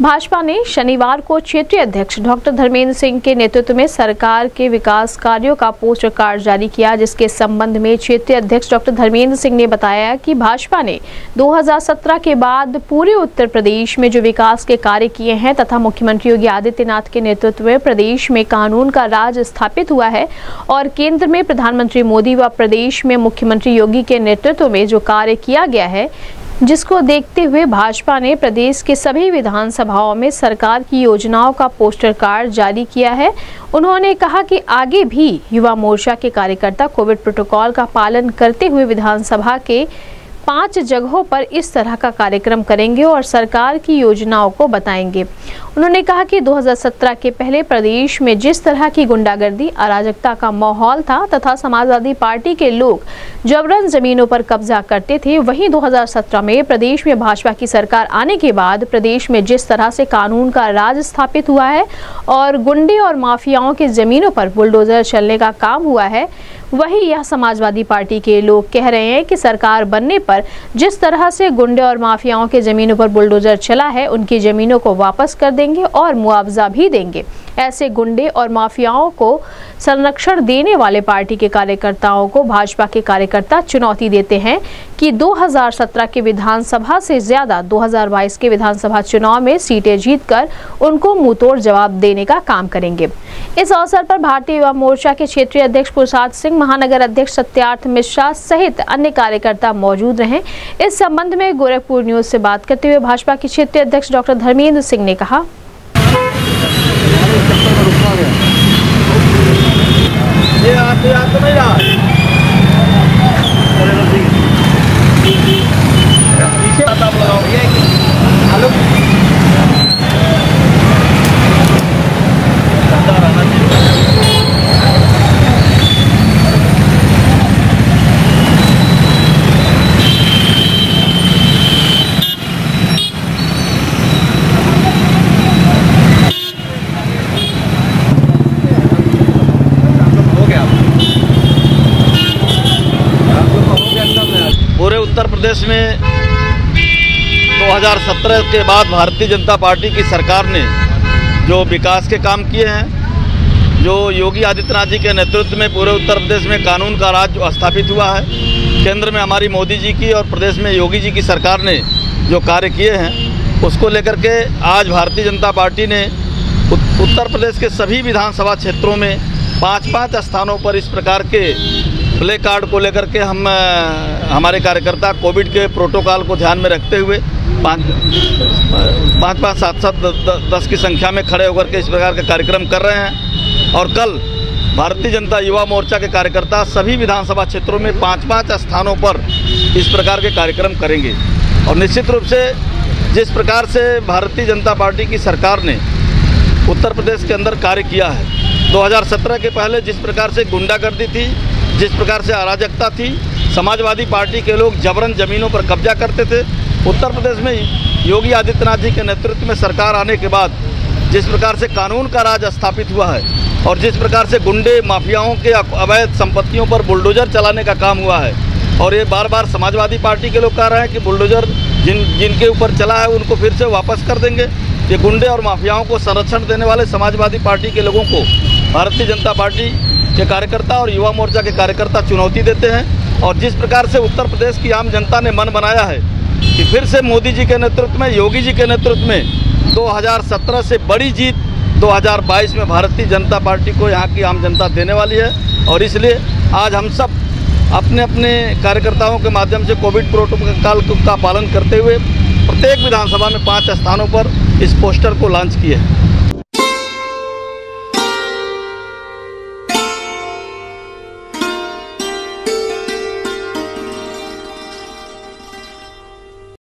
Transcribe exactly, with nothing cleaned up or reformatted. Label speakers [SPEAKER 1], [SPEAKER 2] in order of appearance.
[SPEAKER 1] भाजपा ने शनिवार को क्षेत्रीय अध्यक्ष डॉक्टर धर्मेंद्र सिंह के नेतृत्व में सरकार के विकास कार्यों का पोस्टर कार्ड जारी किया, जिसके संबंध में क्षेत्रीय अध्यक्ष डॉक्टर धर्मेंद्र सिंह ने बताया कि भाजपा ने दो हज़ार सत्रह के बाद पूरे उत्तर प्रदेश में जो विकास के कार्य किए हैं तथा मुख्यमंत्री योगी आदित्यनाथ के नेतृत्व में प्रदेश में कानून का राज स्थापित हुआ है और केंद्र में प्रधानमंत्री मोदी व प्रदेश में मुख्यमंत्री योगी के नेतृत्व में जो कार्य किया गया है, जिसको देखते हुए भाजपा ने प्रदेश के सभी विधानसभाओं में सरकार की योजनाओं का पोस्टर कार्ड जारी किया है। उन्होंने कहा कि आगे भी युवा मोर्चा के कार्यकर्ता कोविड प्रोटोकॉल का पालन करते हुए विधानसभा के पांच जगहों पर इस तरह का कार्यक्रम करेंगे और सरकार की योजनाओं को बताएंगे। उन्होंने कहा कि दो हज़ार सत्रह के पहले प्रदेश में जिस तरह की गुंडागर्दी, अराजकता का माहौल था तथा समाजवादी पार्टी के लोग जबरन जमीनों पर कब्जा करते थे, वहीं दो हज़ार सत्रह में प्रदेश में भाजपा की सरकार आने के बाद प्रदेश में जिस तरह से कानून का राज स्थापित हुआ है और गुंडे और माफियाओं के जमीनों पर बुलडोजर चलने का काम हुआ है, वही यह समाजवादी पार्टी के लोग कह रहे हैं कि सरकार बनने पर जिस तरह से गुंडे और माफियाओं के जमीनों पर बुलडोजर चला है, उनकी जमीनों को वापस कर देंगे और मुआवजा भी देंगे। ऐसे गुंडे और माफियाओं को संरक्षण देने वाले पार्टी के कार्यकर्ताओं को भाजपा के कार्यकर्ता चुनौती देते हैं कि दो हज़ार सत्रह के विधानसभा से ज्यादा दो हज़ार बाईस के विधानसभा चुनाव में सीटें जीतकर उनको मुंहतोड़ जवाब देने का काम करेंगे। इस अवसर पर भारतीय युवा मोर्चा के क्षेत्रीय अध्यक्ष प्रसाद सिंह, महानगर अध्यक्ष सत्यार्थ मिश्रा सहित अन्य कार्यकर्ता मौजूद रहे। इस संबंध में गोरखपुर न्यूज से बात करते हुए भाजपा के क्षेत्रीय अध्यक्ष डॉक्टर धर्मेंद्र सिंह ने कहा,
[SPEAKER 2] ये आप ये आप तो नहीं रहा पीछे आता बताओ ये हेलो पूरे उत्तर प्रदेश में दो हज़ार सत्रह के बाद भारतीय जनता पार्टी की सरकार ने जो विकास के काम किए हैं, जो योगी आदित्यनाथ जी के नेतृत्व में पूरे उत्तर प्रदेश में कानून का राज स्थापित हुआ है, केंद्र में हमारी मोदी जी की और प्रदेश में योगी जी की सरकार ने जो कार्य किए हैं, उसको लेकर के आज भारतीय जनता पार्टी ने उत्तर प्रदेश के सभी विधानसभा क्षेत्रों में पाँच पाँच स्थानों पर इस प्रकार के प्ले कार्ड को लेकर के हम हमारे कार्यकर्ता कोविड के प्रोटोकॉल को ध्यान में रखते हुए पाँच पाँच पाँच सात सात दस की संख्या में खड़े होकर के इस प्रकार के कार्यक्रम कर रहे हैं। और कल भारतीय जनता युवा मोर्चा के कार्यकर्ता सभी विधानसभा क्षेत्रों में पाँच पाँच स्थानों पर इस प्रकार के कार्यक्रम करेंगे। और निश्चित रूप से जिस प्रकार से भारतीय जनता पार्टी की सरकार ने उत्तर प्रदेश के अंदर कार्य किया है, दो हज़ार सत्रह के पहले जिस प्रकार से गुंडागर्दी थी, जिस प्रकार से अराजकता थी, समाजवादी पार्टी के लोग जबरन ज़मीनों पर कब्जा करते थे, उत्तर प्रदेश में योगी आदित्यनाथ जी के नेतृत्व में सरकार आने के बाद जिस प्रकार से कानून का राज स्थापित हुआ है और जिस प्रकार से गुंडे माफियाओं के अवैध संपत्तियों पर बुलडोजर चलाने का काम हुआ है, और ये बार बार समाजवादी पार्टी के लोग कह रहे हैं कि बुलडोजर जिन जिनके ऊपर चला है उनको फिर से वापस कर देंगे। ये गुंडे और माफियाओं को संरक्षण देने वाले समाजवादी पार्टी के लोगों को भारतीय जनता पार्टी के कार्यकर्ता और युवा मोर्चा के कार्यकर्ता चुनौती देते हैं। और जिस प्रकार से उत्तर प्रदेश की आम जनता ने मन बनाया है कि फिर से मोदी जी के नेतृत्व में, योगी जी के नेतृत्व में दो हज़ार सत्रह से बड़ी जीत दो हज़ार बाईस में भारतीय जनता पार्टी को यहाँ की आम जनता देने वाली है। और इसलिए आज हम सब अपने अपने कार्यकर्ताओं के माध्यम से कोविड प्रोटोकॉल का पालन करते हुए प्रत्येक विधानसभा में पाँच स्थानों पर इस पोस्टर को लॉन्च किए हैं।